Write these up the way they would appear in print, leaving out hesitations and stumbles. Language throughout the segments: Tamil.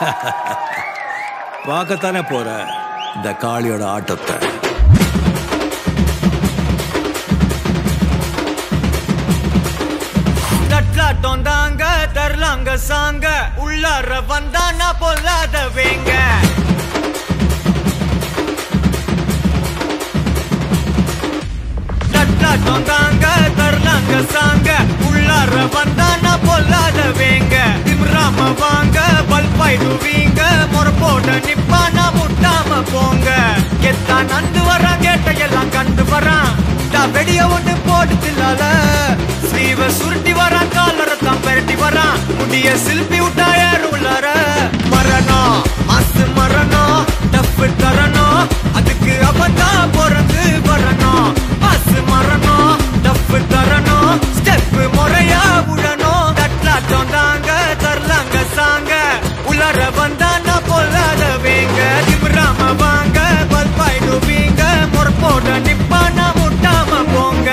பார்க்கத்தானே போற இந்த காளியோட ஆட்டத்தை. தட்லாட்டம் தாங்க தரலாங்க சாங்க உள்ளார வந்தானா பொல்லாத வேங்க. தட்லாட்டம் தாங்க தரலாங்க சாங்க உள்ளார வந்தானா பொல்லாத வேங்க. திம்ராம வாங்க பல்பாயிடுவீங்க முறப்போட நிப்பானா முட்டாம போங்க. எத்தான் நந்து வரான் கேட்டையெல்லாம் கண்டு வரான் வெடிய ஒண்ணு போட்டுலால. ஸ்லீவ சுருட்டி வரான் காலரத்தான் பெரட்டி வரான் முடிய சில்பி விட்டா ஏறு உள்ளார. மரணம் மாசு மரணம் டப்பு தரணும் அதுக்கு அவதான் பிறந்து வரணும். மாசு மரணம் டப்பு தரணும் ஸ்டெப் முறையா விடணும். தட்லாட்டம் தாங்க தரலாங்க சாங்க உள்ளார வந்தானா பொல்லாத வேங்க. திமிராம வாங்க பல்பாயிடுவீங்க முறப்போட நிப்பானா முட்டாம போங்க.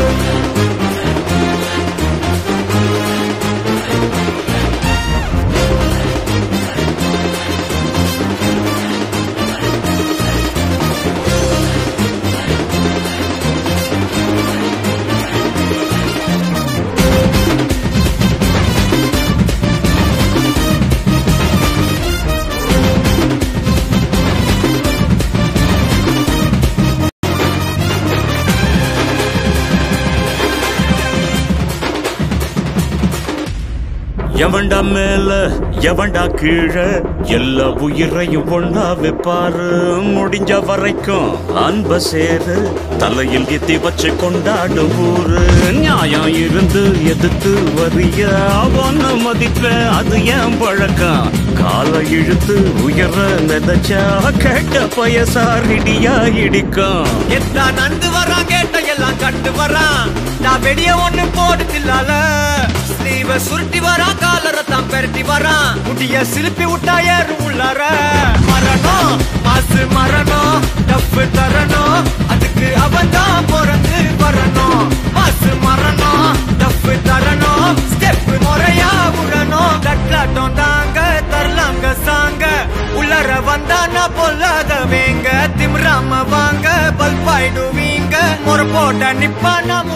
எவன்டா மேல எவன்டா கீழே எல்லா உயிரையும் ஒண்ணா வைப்பாரு. முடிஞ்ச வரைக்கும் அன்ப சேரு தலையில் எத்தி வச்சு கொண்டாடும் ஊரு. நியாயம் இருந்து எதிர்த்து வரிய அவன மதிப்ப அது ஏன் பழக்கம். காலை இழுத்து உயர நினைச்சா கேட்ட பயசாரிடியா இடிக்கும். எத்தான் நந்து வரான் கேட்ட எல்லாம் கண்டு வரான் நான் வெடிய ஒண்ணு போடுதில்லால. ஸ்லீவ சுருட்டி வரான் காலரத்தான் பெரட்டி வரான் முடிய சிலுப்பி விட்டா ஏறு உள்ளார. மரணம் மாசு மரணம் டப்பு தரணும் அதுக்கு அவன்தான் பிறந்து வரணும். மாசு மரணம் டப்பு தரணும் ஸ்டெப் முறையா விடணும். தட்லாட்டம் தாங்க தரலாங்க சாங்க உள்ளார வந்தானா பொல்லாத வேங்க. திமிராம வாங்க பல்பாயிடுவீங்க முறப்போட நிப்பானா